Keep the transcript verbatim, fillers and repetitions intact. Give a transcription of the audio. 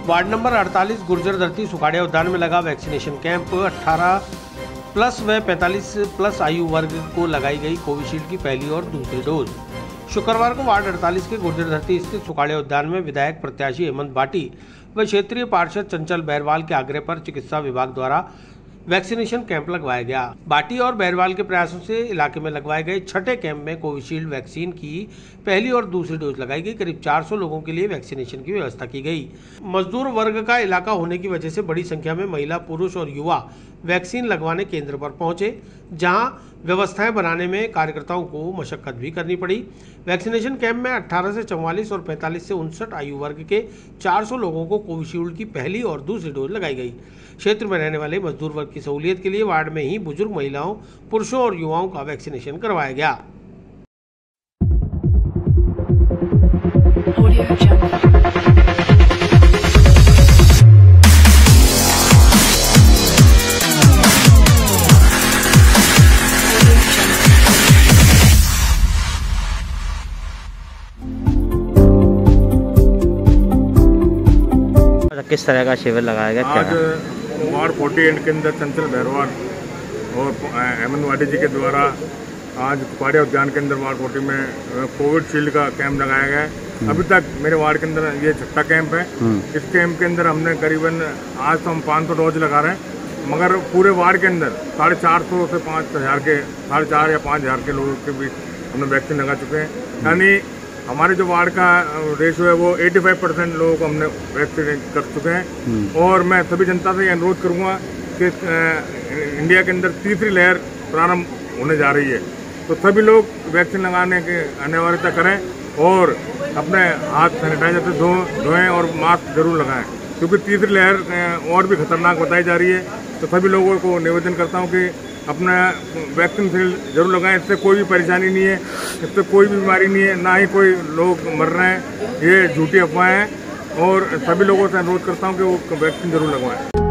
Ward number अड़तालीस गुर्जर धरती सुखाड़िया उद्यान में लगा वैक्सीनेशन कैंप। अठारह प्लस व पैंतालीस प्लस आयु वर्ग को लगाई गई कोविशील्ड की पहली और दूसरी डोज। शुक्रवार को वार्ड अड़तालीस के गुर्जर धरती स्थित सुखाड़िया उद्यान में विधायक प्रत्याशी हेमंत भाटी व क्षेत्रीय पार्षद चंचल बहरवाल के आग्रह पर चिकित्सा विभाग द्वारा वैक्सीनेशन कैंप लगवाया गया। भाटी और बहरवाल के प्रयासों से इलाके में लगवाए गए छठे कैंप में कोविशील्ड वैक्सीन की पहली और दूसरी डोज लगाई गई। करीब चार सौ लोगों के लिए वैक्सीनेशन की व्यवस्था की गई। मजदूर वर्ग का इलाका होने की वजह से बड़ी संख्या में महिला, पुरुष और युवा वैक्सीन लगवाने केंद्र पर पहुंचे, जहां व्यवस्थाएं बनाने में कार्यकर्ताओं को मशक्कत भी करनी पड़ी। वैक्सीनेशन कैंप में अठारह से चौवालीस और पैंतालीस से उनसठ आयु वर्ग के चार सौ लोगों को कोविशील्ड की पहली और दूसरी डोज लगाई गई। क्षेत्र में रहने वाले मजदूर वर्ग की सहूलियत के लिए वार्ड में ही बुजुर्ग महिलाओं, पुरुषों और युवाओं का वैक्सीनेशन करवाया गया। किस तरह का शिविर लगाया गया? आज वार्ड अड़तालीस के अंदर चंचल बहरवाल और हेमंत भाटी जी के द्वारा आज सुखाड़िया उद्यान के अंदर वार्ड अड़तालीस में कोविशील्ड का कैंप लगाया गया है। अभी तक मेरे वार्ड के अंदर ये छठा कैंप है। इस कैंप के अंदर हमने करीबन आज तो हम पाँच सौ डोज लगा रहे हैं, मगर पूरे वार्ड के अंदर साढ़े चार सौ से पाँच हज़ार के साढ़े चार या पाँच हज़ार के लोगों के बीच हमने वैक्सीन लगा चुके हैं। यानी हमारे जो वार्ड का रेशो है वो पचासी परसेंट लोगों को हमने वैक्सीन कर चुके हैं। और मैं सभी जनता से अनुरोध करूंगा कि इंडिया के अंदर तीसरी लहर प्रारंभ होने जा रही है, तो सभी लोग वैक्सीन लगाने की अनिवार्यता करें और अपने हाथ सैनिटाइजर से धो धोएं और मास्क जरूर लगाएं, क्योंकि तीसरी लहर और भी खतरनाक बताई जा रही है। तो सभी लोगों को निवेदन करता हूँ कि अपना वैक्सीन जरूर लगाएं। इससे कोई भी परेशानी नहीं है, इससे कोई भी बीमारी नहीं है, ना ही कोई लोग मर रहे हैं। ये झूठी अफवाहें हैं और सभी लोगों से अनुरोध करता हूं कि वो वैक्सीन जरूर लगवाएं।